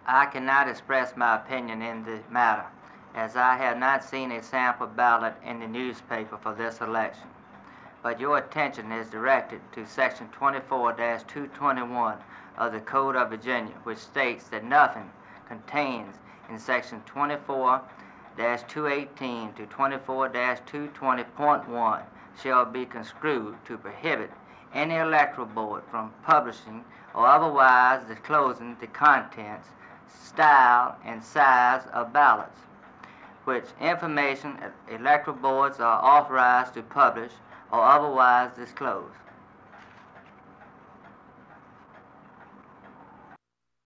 I cannot express my opinion in the matter, as I have not seen a sample ballot in the newspaper for this election. But your attention is directed to Section 24-221 of the Code of Virginia, which states that nothing contained in Section 24-218 to 24-220.1 shall be construed to prohibit any electoral board from publishing or otherwise disclosing the contents, style, and size of ballots, which information electoral boards are authorized to publish or otherwise disclose.